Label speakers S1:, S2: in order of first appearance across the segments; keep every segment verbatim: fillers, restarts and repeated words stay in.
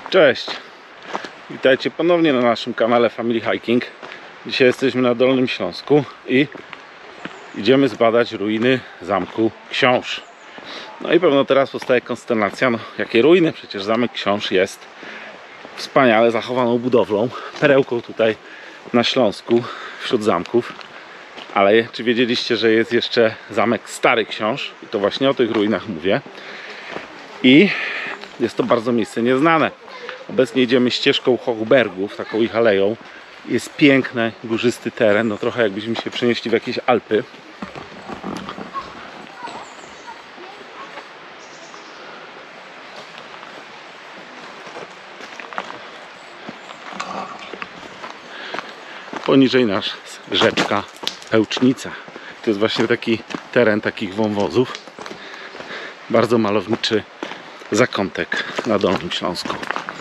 S1: Cześć! Witajcie ponownie na naszym kanale Family Hiking. Dzisiaj jesteśmy na Dolnym Śląsku i idziemy zbadać ruiny Zamku Książ. No i pewno teraz powstaje konsternacja, no jakie ruiny? Przecież Zamek Książ jest wspaniale zachowaną budowlą, perełką tutaj na Śląsku wśród zamków. Ale czy wiedzieliście, że jest jeszcze Zamek Stary Książ? I to właśnie o tych ruinach mówię. I jest to bardzo miejsce nieznane. Obecnie idziemy ścieżką Hochbergów, taką ich aleją. Jest piękny, górzysty teren, no trochę jakbyśmy się przenieśli w jakieś Alpy. Poniżej nas rzeczka Pełcznica. To jest właśnie taki teren takich wąwozów. Bardzo malowniczy zakątek na Dolnym Śląsku.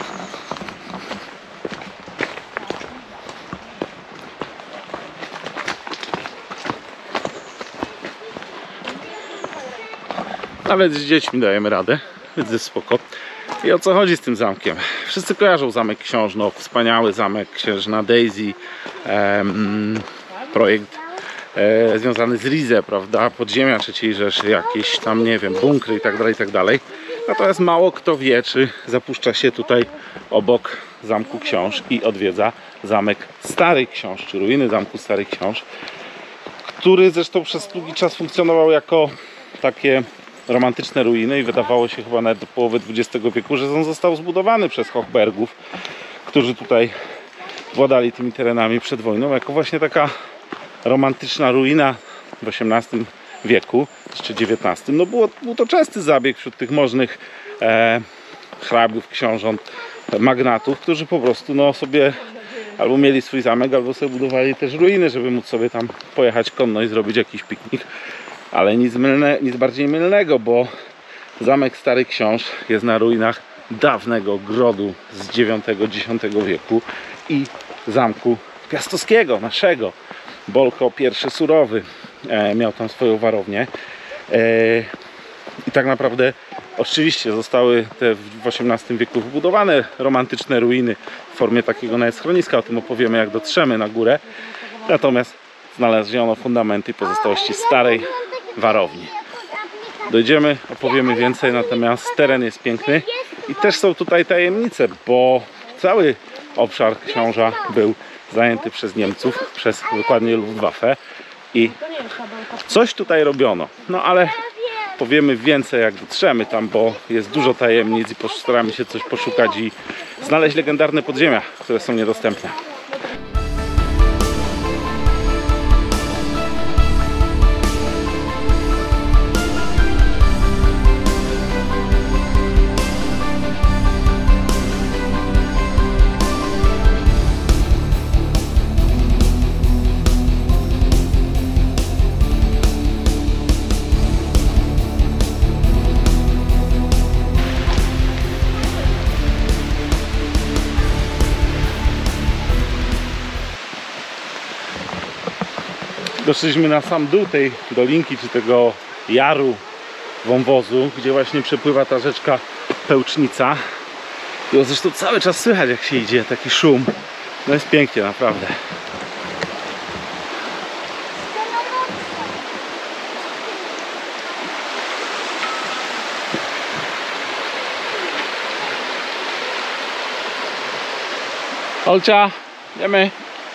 S1: Nawet z dziećmi dajemy radę, więc jest spoko. I o co chodzi z tym zamkiem? Wszyscy kojarzą Zamek Książ, no wspaniały zamek, księżna Daisy, em, projekt e, związany z Rize, prawda, podziemia trzeciej Rzeszy, jakieś tam, nie wiem, bunkry i tak dalej, i tak dalej. Natomiast mało kto wie, czy zapuszcza się tutaj obok Zamku Książ i odwiedza Zamek Starych Książ, czy ruiny Zamku Starych Książ, który zresztą przez długi czas funkcjonował jako takie romantyczne ruiny i wydawało się chyba nawet do połowy dwudziestego wieku, że on został zbudowany przez Hochbergów, którzy tutaj władali tymi terenami przed wojną, jako właśnie taka romantyczna ruina w osiemnastym wieku, jeszcze dziewiętnastym. No było, był to częsty zabieg wśród tych możnych e, hrabiów, książąt, magnatów, którzy po prostu no, sobie albo mieli swój zamek, albo sobie budowali też ruiny, żeby móc sobie tam pojechać konno i zrobić jakiś piknik. Ale nic, mylne, nic bardziej mylnego, bo Zamek Starych Książ jest na ruinach dawnego grodu z dziewiątego dziesiątego wieku i Zamku Piastowskiego, naszego. Bolko pierwszy Surowy e, miał tam swoją warownię. E, I tak naprawdę oczywiście zostały te w osiemnastym wieku wybudowane romantyczne ruiny w formie takiego nawet schroniska. O tym opowiemy, jak dotrzemy na górę. Natomiast znaleziono fundamenty i pozostałości starej warowni. Dojdziemy, opowiemy więcej, natomiast teren jest piękny i też są tutaj tajemnice, bo cały obszar Książa był zajęty przez Niemców, przez dokładnie Luftwaffe i coś tutaj robiono. No ale powiemy więcej, jak dotrzemy tam, bo jest dużo tajemnic i postaramy się coś poszukać i znaleźć legendarne podziemia, które są niedostępne. Doszliśmy na sam dół tej dolinki, czy tego jaru wąwozu, gdzie właśnie przepływa ta rzeczka Pełcznica. I zresztą cały czas słychać, jak się idzie, taki szum. No jest pięknie, naprawdę. Olcia, idziemy.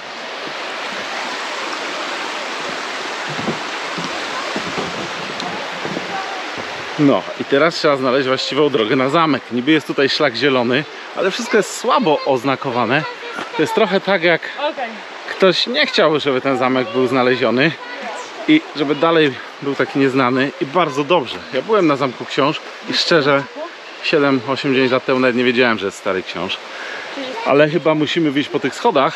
S1: No i teraz trzeba znaleźć właściwą drogę na zamek. Niby jest tutaj szlak zielony, ale wszystko jest słabo oznakowane. To jest trochę tak, jak ktoś nie chciał, żeby ten zamek był znaleziony i żeby dalej był taki nieznany i bardzo dobrze. Ja byłem na Zamku Książ i szczerze siedem, osiem, dziewięć lat temu nawet nie wiedziałem, że jest Stary Książ. Ale chyba musimy wyjść po tych schodach.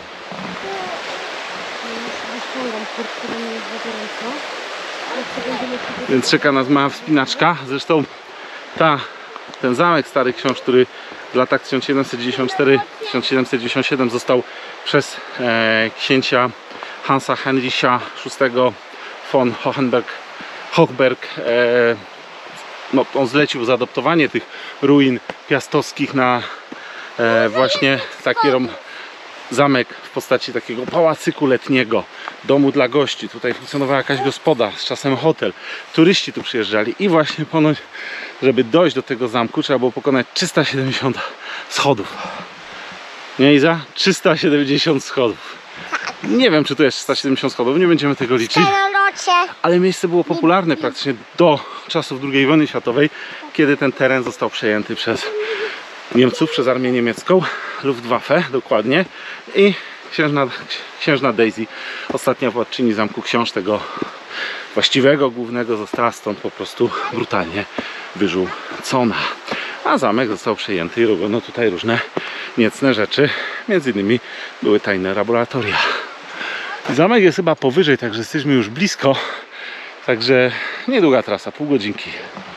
S1: Więc czeka nas mała wspinaczka. Zresztą ta, ten zamek Starych Książ, który w latach tysiąc siedemset dziewięćdziesiąt cztery do tysiąc siedemset dziewięćdziesiąt siedem został przez e, księcia Hansa Heinricha szóstego von Hohenberg, Hochberg e, no, on zlecił zaadoptowanie tych ruin piastowskich na e, właśnie taki rom, zamek w postaci takiego pałacyku letniego, domu dla gości. Tutaj funkcjonowała jakaś gospoda, z czasem hotel. Turyści tu przyjeżdżali i właśnie ponoć, żeby dojść do tego zamku, trzeba było pokonać trzysta siedemdziesiąt schodów. Nie, Iza? trzysta siedemdziesiąt schodów. Nie wiem, czy tu jest trzysta siedemdziesiąt schodów, nie będziemy tego liczyć. Ale miejsce było popularne praktycznie do czasów drugiej wojny światowej, kiedy ten teren został przejęty przez Niemców, przez armię niemiecką, Luftwaffe dokładnie, i księżna, księżna Daisy, ostatnia władczyni Zamku Książ, tego właściwego, głównego, została stąd po prostu brutalnie wyrzucona. A zamek został przejęty i robiono tutaj różne niecne rzeczy, między innymi były tajne laboratoria. Zamek jest chyba powyżej, także jesteśmy już blisko, także niedługa trasa, pół godzinki.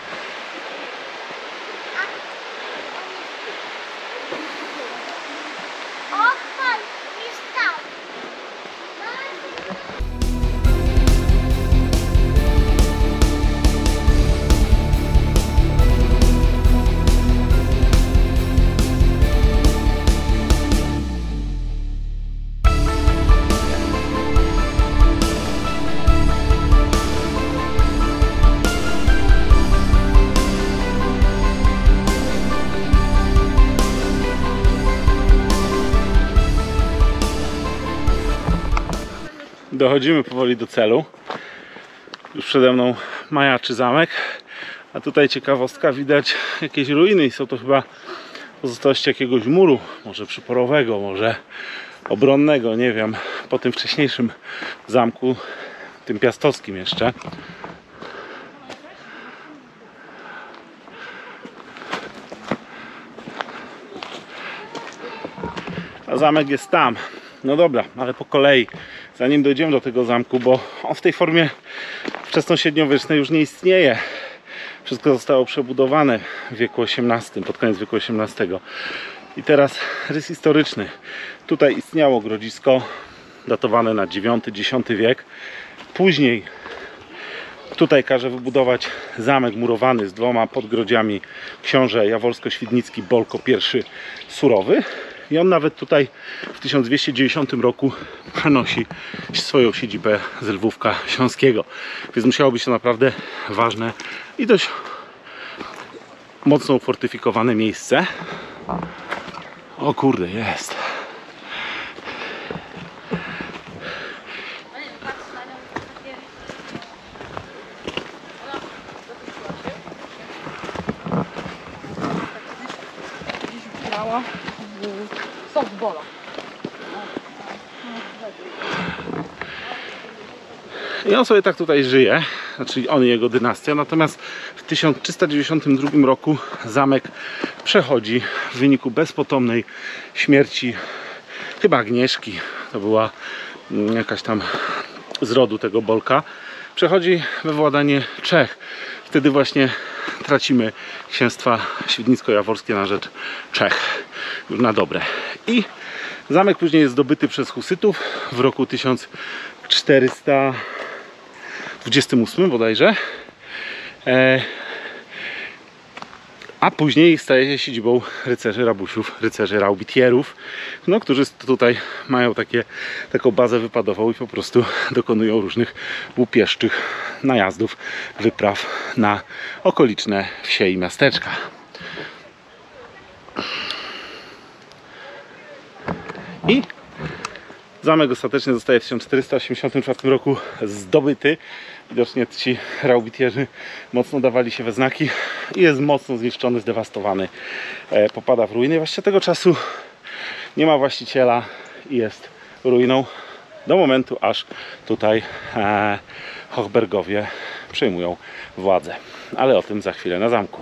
S1: Dochodzimy powoli do celu. Już przede mną majaczy zamek, a tutaj ciekawostka, widać jakieś ruiny i są to chyba pozostałości jakiegoś muru, może przyporowego, może obronnego, nie wiem, po tym wcześniejszym zamku, tym piastowskim jeszcze. A zamek jest tam. No dobra, ale po kolei, zanim dojdziemy do tego zamku, bo on w tej formie wczesnośredniowiecznej już nie istnieje. Wszystko zostało przebudowane w wieku osiemnastym, pod koniec wieku osiemnastego. I teraz rys historyczny. Tutaj istniało grodzisko datowane na dziewiąty dziesiąty wiek. Później tutaj każe wybudować zamek murowany z dwoma podgrodziami książę Jaworsko-Świdnicki Bolko I Surowy. I on nawet tutaj w tysiąc dwieście dziewięćdziesiątym roku przenosi swoją siedzibę z Lwówka Śląskiego. Więc musiało być to naprawdę ważne i dość mocno ufortyfikowane miejsce. O kurde, jest.
S2: Softballa.
S1: I on sobie tak tutaj żyje, znaczy on i jego dynastia, natomiast w tysiąc trzysta dziewięćdziesiątym drugim roku zamek przechodzi w wyniku bezpotomnej śmierci chyba Agnieszki, to była jakaś tam z rodu tego Bolka, przechodzi we władanie Czech. Wtedy właśnie tracimy księstwa świdnicko-jaworskie na rzecz Czech, już na dobre. I zamek później jest zdobyty przez husytów w roku tysiąc czterysta dwudziestym ósmym bodajże, e, a później staje się siedzibą rycerzy rabusiów, rycerzy raubitierów, no, którzy tutaj mają takie, taką bazę wypadową i po prostu dokonują różnych łupieszczych najazdów, wypraw na okoliczne wsie i miasteczka. I zamek ostatecznie zostaje w tysiąc czterysta osiemdziesiątym czwartym roku zdobyty. Widocznie ci raubitierzy mocno dawali się we znaki i jest mocno zniszczony, zdewastowany. E, popada w ruiny. Właściwie tego czasu nie ma właściciela i jest ruiną do momentu, aż tutaj e, Hochbergowie przejmują władzę. Ale o tym za chwilę na zamku.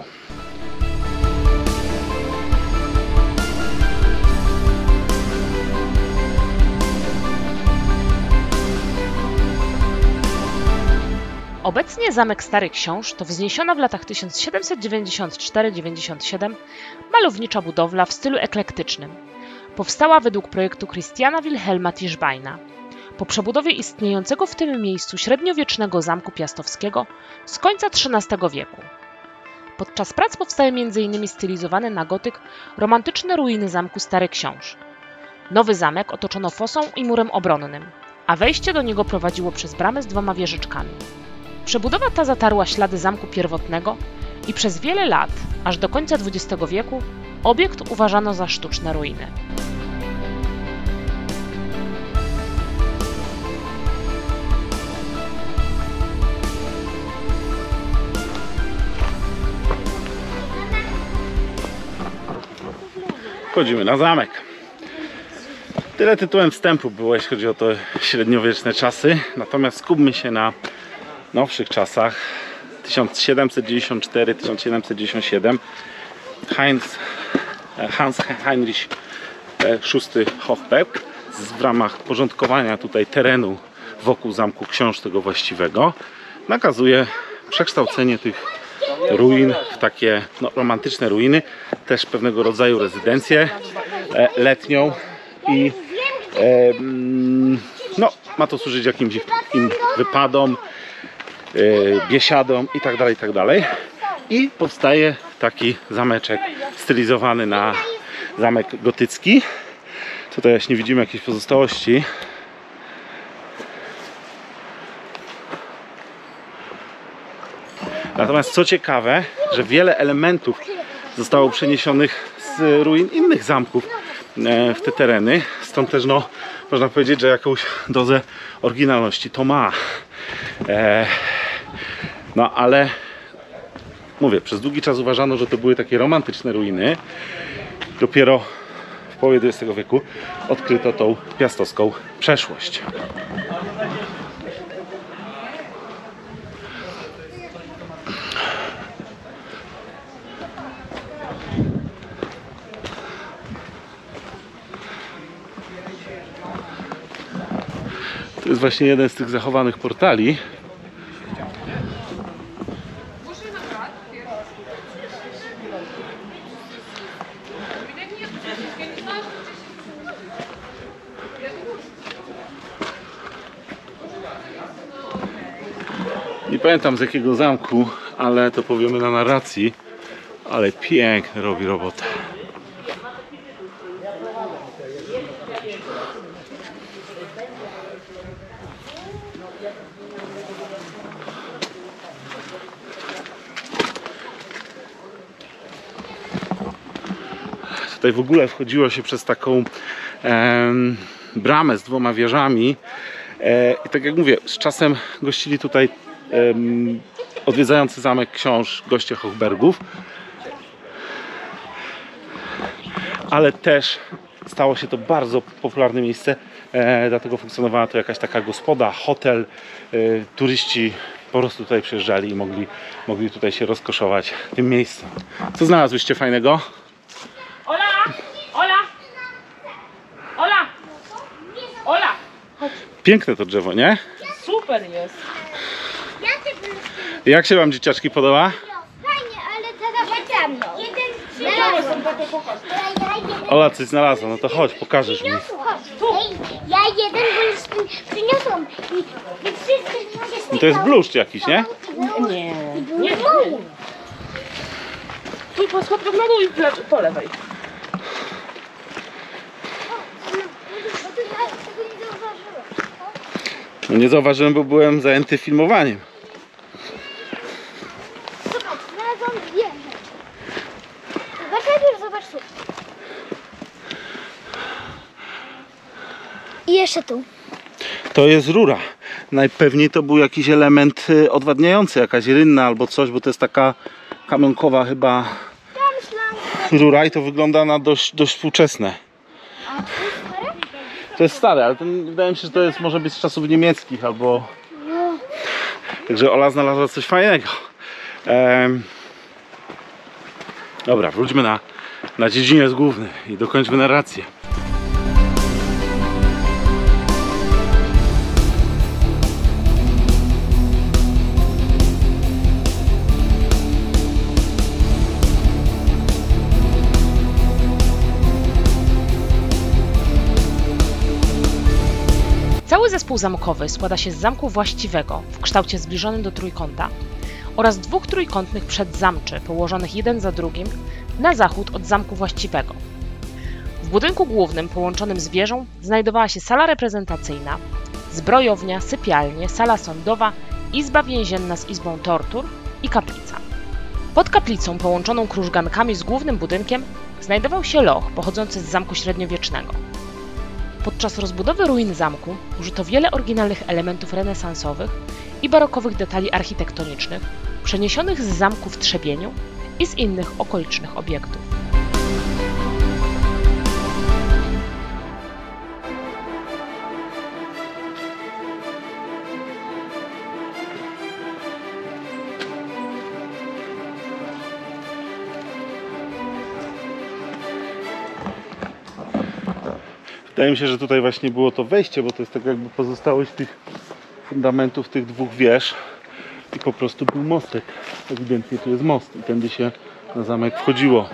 S2: Obecnie zamek Stary Książ to wzniesiona w latach tysiąc siedemset dziewięćdziesiąt cztery do dziewięćdziesiąt siedem malownicza budowla w stylu eklektycznym. Powstała według projektu Christiana Wilhelma Tischbeina. Po przebudowie istniejącego w tym miejscu średniowiecznego zamku piastowskiego z końca trzynastego wieku. Podczas prac powstały między innymi stylizowane na gotyk romantyczne ruiny zamku Stary Książ. Nowy zamek otoczono fosą i murem obronnym, a wejście do niego prowadziło przez bramę z dwoma wieżyczkami. Przebudowa ta zatarła ślady zamku pierwotnego i przez wiele lat, aż do końca dwudziestego wieku, obiekt uważano za sztuczne ruiny.
S1: Wchodzimy na zamek. Tyle tytułem wstępu było, jeśli chodzi o te średniowieczne czasy. Natomiast skupmy się na nowszych czasach. tysiąc siedemset dziewięćdziesiąt cztery do tysiąc siedemset dziewięćdziesiąt siedem. Heinz, Hans Heinrich szósty Hochberg w ramach porządkowania tutaj terenu wokół Zamku Książ tego właściwego nakazuje przekształcenie tych ruin w takie no, romantyczne ruiny, też pewnego rodzaju rezydencję e, letnią i e, no, ma to służyć jakimś im wypadom, e, biesiadom i tak dalej, i tak dalej. I powstaje taki zameczek stylizowany na zamek gotycki. Tutaj właśnie widzimy jakieś pozostałości. Natomiast co ciekawe, że wiele elementów zostało przeniesionych z ruin innych zamków w te tereny. Stąd też no, można powiedzieć, że jakąś dozę oryginalności to ma. No ale mówię, przez długi czas uważano, że to były takie romantyczne ruiny. Dopiero w połowie dwudziestego wieku odkryto tą piastowską przeszłość. To jest właśnie jeden z tych zachowanych portali. Nie pamiętam z jakiego zamku, ale to powiemy na narracji. Ale pięknie robi robotę. Tutaj w ogóle wchodziło się przez taką e, bramę z dwoma wieżami e, i tak jak mówię, z czasem gościli tutaj e, odwiedzający zamek książ goście Hochbergów, ale też stało się to bardzo popularne miejsce, e, dlatego funkcjonowała to jakaś taka gospoda, hotel, e, turyści po prostu tutaj przyjeżdżali i mogli, mogli tutaj się rozkoszować tym miejscem. Co znalazłyście fajnego?
S2: Ola! Ola! Ola! Ola! Chodź.
S1: Piękne to drzewo, nie?
S2: Super jest.
S1: Jak się wam dzieciaczki podoba?
S3: Fajnie, ale teraz tam. Jeden znalazłem.
S1: Ola coś znalazła, no to chodź, pokażesz mi.
S3: Ja jeden bluszcz przyniosłam. I, i wszyscy
S1: No to jest bluszcz jakiś, nie?
S2: Nie, nie, tu. Tu po schodkach na dół i po lewej.
S1: No nie zauważyłem, bo byłem zajęty filmowaniem.
S3: Zobacz, znalazłam dwie rzeczy. Zobacz najpierw, zobacz tu. I jeszcze tu.
S1: To jest rura. Najpewniej to był jakiś element odwadniający, jakaś rynna albo coś, bo to jest taka kamionkowa chyba
S3: Ja myślałam,
S1: rura i to wygląda na dość, dość współczesne.
S3: a to jest stare?
S1: To jest stare, ale to, wydaje mi się, że to jest, może być z czasów niemieckich albo... Także Ola znalazła coś fajnego. Ehm... Dobra, wróćmy na, na dziedziniec główny i dokończmy narrację.
S2: Cały zespół zamkowy składa się z zamku właściwego w kształcie zbliżonym do trójkąta oraz dwóch trójkątnych przedzamczy położonych jeden za drugim na zachód od zamku właściwego. W budynku głównym połączonym z wieżą znajdowała się sala reprezentacyjna, zbrojownia, sypialnie, sala sądowa, izba więzienna z izbą tortur i kaplica. Pod kaplicą połączoną krużgankami z głównym budynkiem znajdował się loch pochodzący z zamku średniowiecznego. Podczas rozbudowy ruin zamku użyto wiele oryginalnych elementów renesansowych i barokowych detali architektonicznych przeniesionych z zamku w Trzebieniu i z innych okolicznych obiektów.
S1: Wydaje mi się, że tutaj właśnie było to wejście, bo to jest tak jakby pozostałość tych fundamentów tych dwóch wież i po prostu był mostek. Ewidentnie tu jest most i tędy się na zamek wchodziło.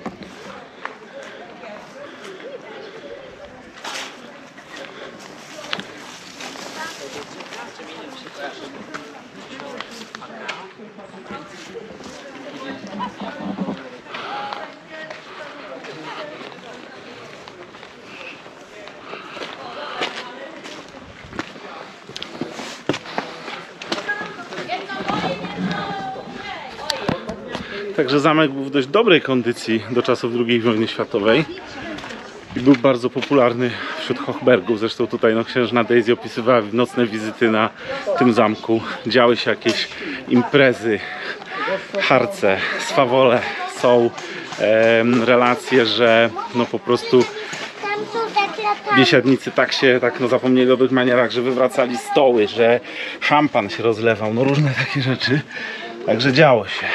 S1: Także zamek był w dość dobrej kondycji do czasów drugiej wojny światowej i był bardzo popularny wśród Hochbergów. Zresztą tutaj no, księżna Daisy opisywała nocne wizyty na tym zamku. Działy się jakieś imprezy, harce, swawole. Są e, relacje, że no po prostu biesiadnicy tak się tak no, zapomnieli o tych manierach, że wywracali stoły, że szampan się rozlewał, no różne takie rzeczy. Także działo się.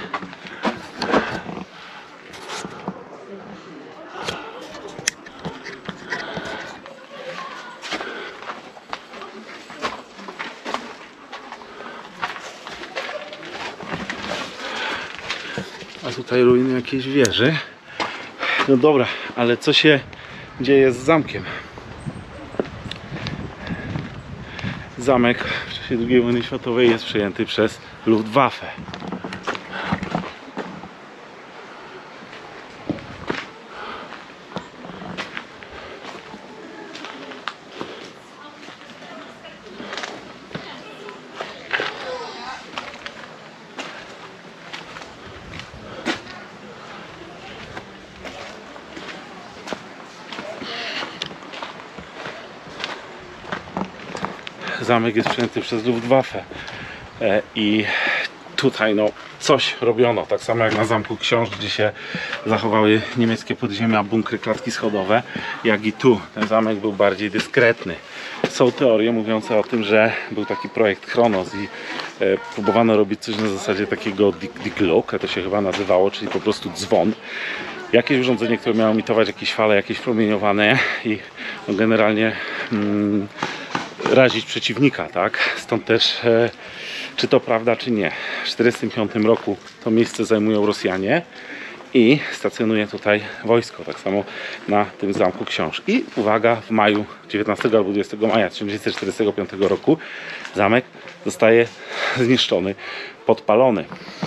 S1: A tutaj ruiny jakiejś wieży. No dobra, ale co się dzieje z zamkiem? Zamek w czasie drugiej wojny światowej jest przejęty przez Luftwaffe. Zamek jest przejęty przez Luftwaffe e, i tutaj no coś robiono, tak samo jak na Zamku Książ, gdzie się zachowały niemieckie podziemia, bunkry, klatki schodowe, jak i tu. Ten zamek był bardziej dyskretny. Są teorie mówiące o tym, że był taki projekt Chronos i e, próbowano robić coś na zasadzie takiego Die Glocke, to się chyba nazywało, czyli po prostu dzwon. Jakieś urządzenie, które miało emitować jakieś fale, jakieś promieniowane i no, generalnie mm, razić przeciwnika, tak? Stąd też e, czy to prawda, czy nie. W tysiąc dziewięćset czterdziestym piątym roku to miejsce zajmują Rosjanie i stacjonuje tutaj wojsko, tak samo na tym Zamku Książ. I uwaga, w maju dziewiętnastego albo dwudziestego maja tysiąc dziewięćset czterdziestego piątego roku zamek zostaje zniszczony, podpalony.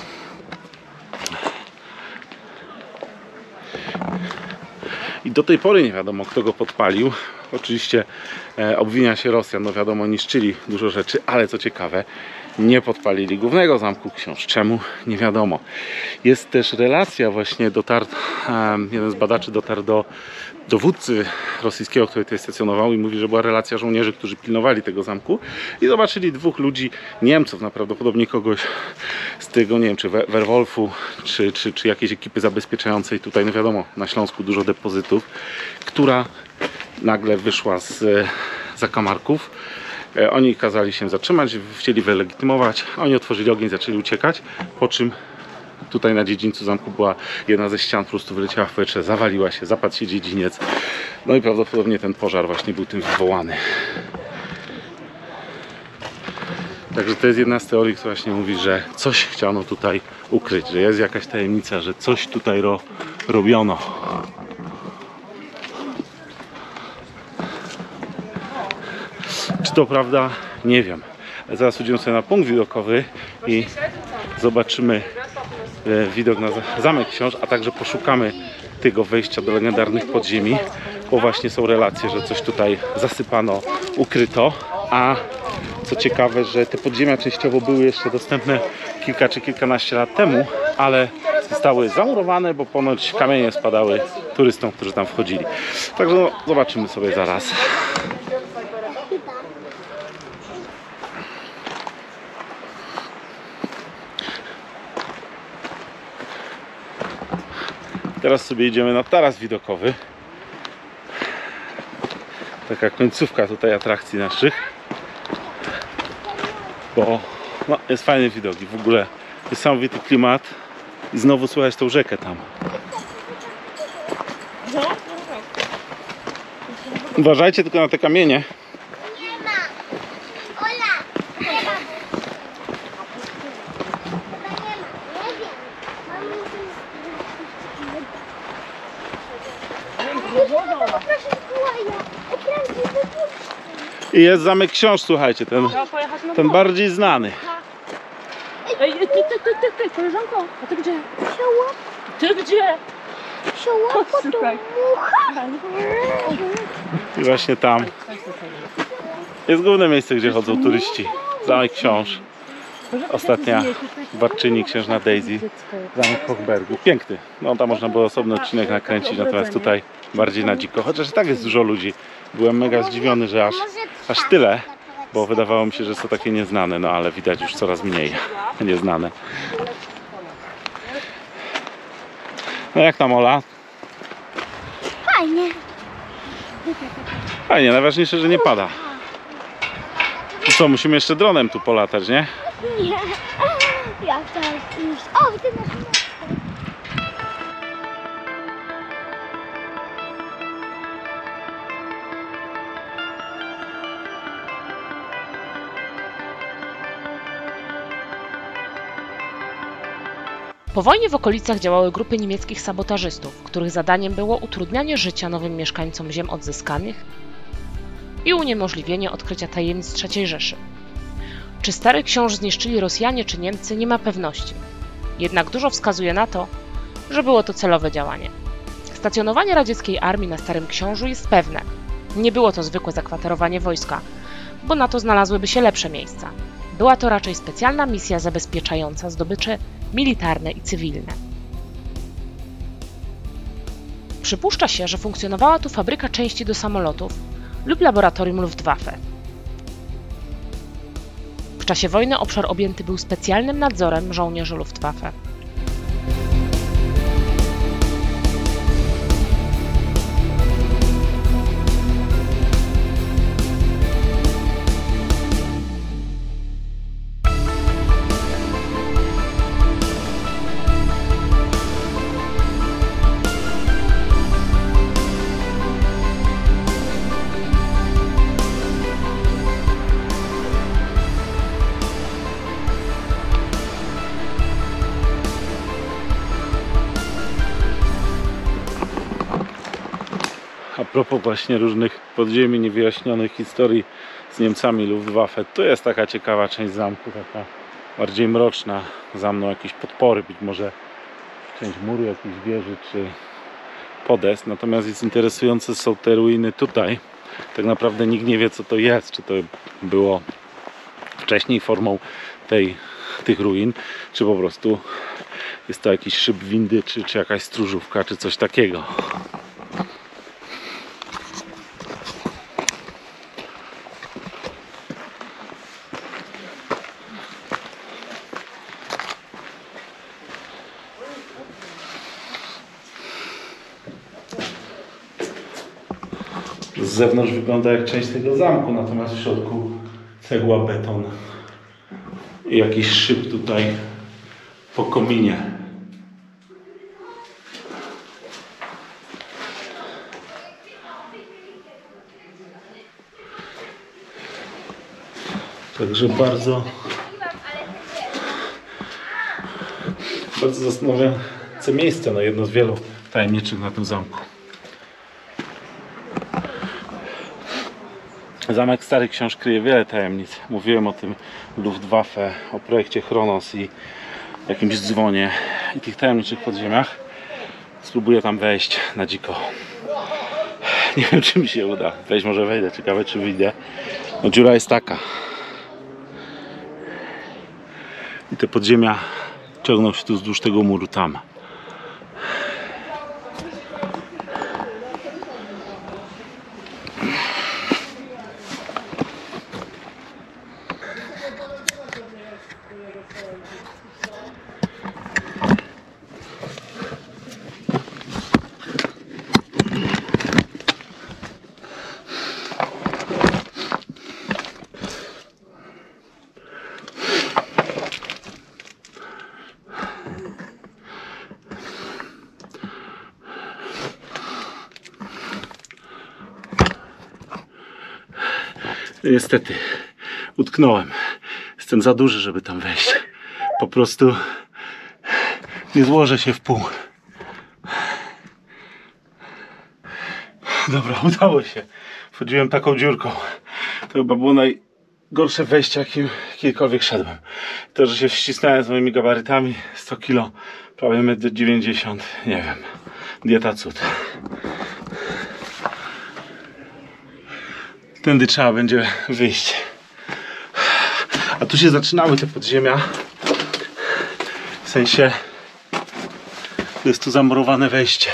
S1: I do tej pory nie wiadomo, kto go podpalił. Oczywiście e, obwinia się Rosjan, no wiadomo, niszczyli dużo rzeczy, ale co ciekawe, nie podpalili głównego Zamku Książ. Czemu? Nie wiadomo. Jest też relacja, właśnie dotarł, e, jeden z badaczy dotarł do dowódcy rosyjskiego, który tutaj stacjonował i mówi, że była relacja żołnierzy, którzy pilnowali tego zamku i zobaczyli dwóch ludzi, Niemców, prawdopodobnie kogoś z tego, nie wiem, czy Werwolfu, czy, czy, czy jakiejś ekipy zabezpieczającej tutaj, no wiadomo, na Śląsku dużo depozytów, która nagle wyszła z zakamarków. Oni kazali się zatrzymać, chcieli wylegitymować, oni otworzyli ogień, zaczęli uciekać, po czym tutaj na dziedzińcu zamku była jedna ze ścian, po prostu wyleciała w powietrze, zawaliła się, zapadł się dziedziniec, no i prawdopodobnie ten pożar właśnie był tym wywołany. Także to jest jedna z teorii, która właśnie mówi, że coś chciano tutaj ukryć, że jest jakaś tajemnica, że coś tutaj ro, robiono. Czy to prawda? Nie wiem. Zaraz idziemy sobie na punkt widokowy i zobaczymy e, widok na Zamek Książ, a także poszukamy tego wejścia do legendarnych podziemi, bo właśnie są relacje, że coś tutaj zasypano, ukryto, a co ciekawe, że te podziemia częściowo były jeszcze dostępne kilka czy kilkanaście lat temu, ale zostały zamurowane, bo ponoć kamienie spadały turystom, którzy tam wchodzili. Także no, zobaczymy sobie zaraz. Teraz sobie idziemy na taras widokowy. Taka końcówka tutaj atrakcji naszych. Bo no, jest fajny widok i w ogóle niesamowity klimat. I znowu słychać tą rzekę tam. Uważajcie tylko na te kamienie.
S3: Nie ma. Ola. Nie ma. Chyba nie ma. Nie wiem. Mam proszę Mikołaja. Ekręty wypuszczę.
S1: I jest Zamek Książ, słuchajcie, ten, ten bardziej znany.
S2: Ej, ty, ty, ty, ty, ty, koleżanko, a ty gdzie?
S3: Siała.
S2: Ty gdzie?
S3: Siała.
S2: Słuchaj.
S3: Mucha.
S1: I właśnie tam jest główne miejsce, gdzie chodzą turyści. Zamek Książ. Ostatnia władczyni, księżna Daisy. Zamek Hochbergu. Piękny. No tam można było osobny odcinek nakręcić, natomiast tutaj bardziej na dziko. Chociaż i tak jest dużo ludzi. Byłem mega zdziwiony, że aż, aż tyle. Bo wydawało mi się, że są takie nieznane, no ale widać już coraz mniej nieznane. No jak tam, Ola?
S3: Fajnie.
S1: Fajnie, najważniejsze, że nie pada. No co, musimy jeszcze dronem tu polatać, nie?
S3: Nie. Jak to iść? O, widzę nasz most.
S2: Po wojnie w okolicach działały grupy niemieckich sabotażystów, których zadaniem było utrudnianie życia nowym mieszkańcom ziem odzyskanych i uniemożliwienie odkrycia tajemnic trzeciej Rzeszy. Czy Stary Książ zniszczyli Rosjanie czy Niemcy, nie ma pewności. Jednak dużo wskazuje na to, że było to celowe działanie. Stacjonowanie radzieckiej armii na Starym Książu jest pewne. Nie było to zwykłe zakwaterowanie wojska, bo na to znalazłyby się lepsze miejsca. Była to raczej specjalna misja zabezpieczająca zdobycze militarne i cywilne. Przypuszcza się, że funkcjonowała tu fabryka części do samolotów lub laboratorium Luftwaffe. W czasie wojny obszar objęty był specjalnym nadzorem żołnierzy Luftwaffe.
S1: A propos właśnie różnych podziemi, niewyjaśnionych historii z Niemcami Luftwaffe, tu jest taka ciekawa część zamku, taka bardziej mroczna. Za mną jakieś podpory, być może część muru jakiejś wieży czy podest. Natomiast jest interesujące są te ruiny tutaj. Tak naprawdę nikt nie wie, co to jest, czy to było wcześniej formą tej, tych ruin, czy po prostu jest to jakiś szyb windy, czy, czy jakaś stróżówka, czy coś takiego. Z zewnątrz wygląda jak część tego zamku, natomiast w środku cegła, beton i jakiś szyb tutaj po kominie. Także bardzo bardzo zastanawiające miejsce, no jedno z wielu tajemniczych na tym zamku. Zamek Stary Książ kryje wiele tajemnic. Mówiłem o tym Luftwaffe, o projekcie Chronos i jakimś dzwonie i tych tajemniczych podziemiach. Spróbuję tam wejść na dziko. Nie wiem, czy mi się uda. Wejść może wejdę, ciekawe czy wyjdę. No dziura jest taka. I te podziemia ciągną się tu wzdłuż tego muru tam. Niestety utknąłem. Jestem za duży, żeby tam wejść. Po prostu nie złożę się w pół. Dobra, udało się. Wchodziłem taką dziurką. To chyba było najgorsze wejście, jakim kiedykolwiek szedłem. To, że się wcisnąłem z moimi gabarytami, sto kilo, prawie metr dziewięćdziesiąt, nie wiem. Dieta cud. Tędy trzeba będzie wyjść. A tu się zaczynały te podziemia. W sensie jest tu zamurowane wejście.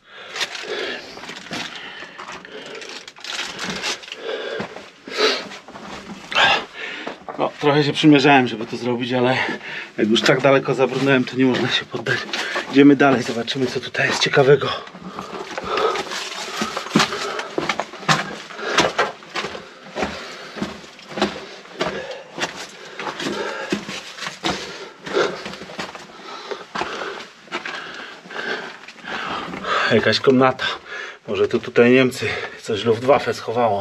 S1: No, trochę się przymierzałem, żeby to zrobić, ale jak już tak daleko zabrnąłem, to nie można się poddać. Idziemy dalej, zobaczymy, co tutaj jest ciekawego. Jakaś komnata. Może to tutaj Niemcy coś Luftwaffe schowało.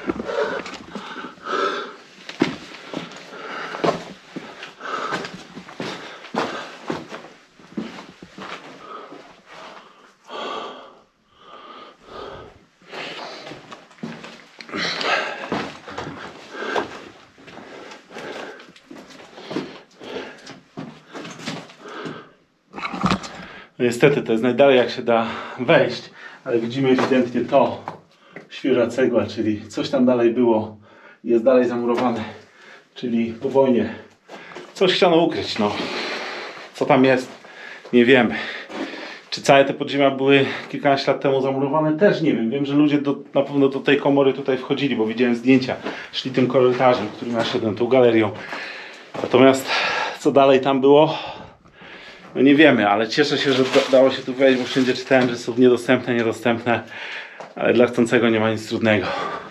S1: Niestety to jest najdalej jak się da wejść, ale widzimy ewidentnie to, świeża cegła, czyli coś tam dalej było, jest dalej zamurowane, czyli po wojnie coś chciano ukryć, no co tam jest, nie wiemy. Czy całe te podziemia były kilkanaście lat temu zamurowane? Też nie wiem. Wiem, że ludzie do, na pewno do tej komory tutaj wchodzili, bo widziałem zdjęcia, szli tym korytarzem, którym ja szedłem, tą galerią. Natomiast co dalej tam było? No nie wiemy, ale cieszę się, że dało się tu wejść, bo wszędzie czytałem, że są niedostępne, niedostępne, ale dla chcącego nie ma nic trudnego.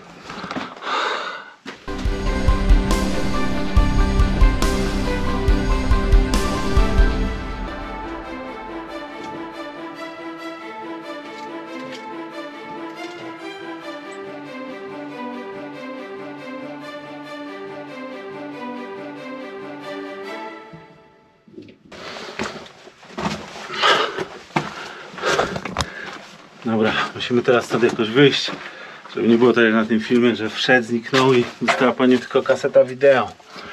S1: Dobra, musimy teraz stąd jakoś wyjść, żeby nie było tak jak na tym filmie, że wszedł, zniknął i została po nim tylko kaseta wideo.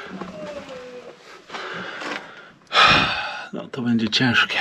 S1: No to będzie ciężkie.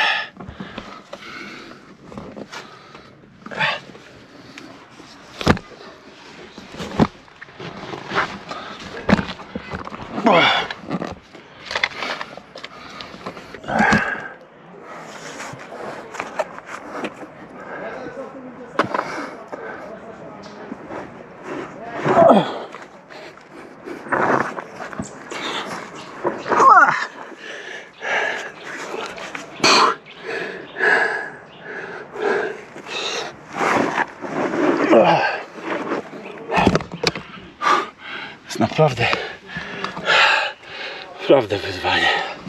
S1: Jest naprawdę, naprawdę wyzwanie.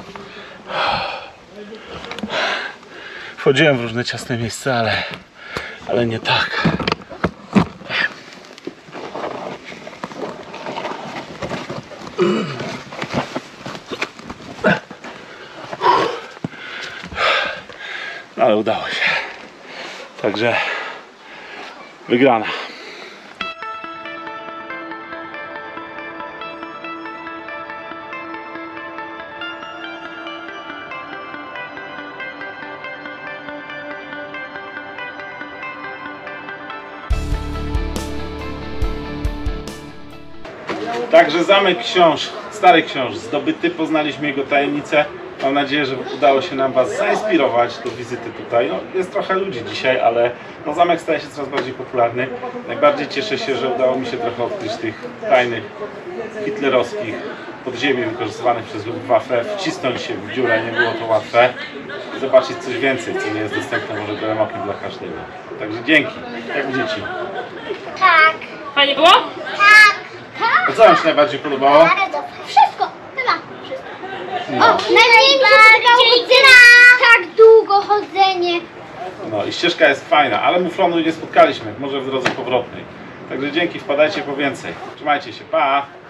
S1: Wchodziłem w różne ciasne miejsca, ale, ale nie tak. Ale udało się. Także wygrana. Także zamek książ, stary książ zdobyty, poznaliśmy jego tajemnicę. Mam nadzieję, że udało się nam Was zainspirować do wizyty tutaj. No, jest trochę ludzi dzisiaj, ale no, zamek staje się coraz bardziej popularny. Najbardziej cieszę się, że udało mi się trochę odkryć tych tajnych hitlerowskich podziemi wykorzystywanych przez Luftwaffe, wcisnąć się w dziurę, nie było to łatwe. Zobaczyć coś więcej, co nie jest dostępne może gołym okiem dla każdego. Także dzięki, jak u dzieci.
S3: Tak.
S2: Fajnie było?
S3: Tak. Tak.
S1: A co Wam się najbardziej podobało?
S3: Bardzo. Wszystko. Chyba. Wszystko. O, najmniej mi się podobało chodzenie. Tak długo chodzenie.
S1: No i ścieżka jest fajna, ale muflonu nie spotkaliśmy, może w drodze powrotnej. Także dzięki, wpadajcie po więcej. Trzymajcie się, pa!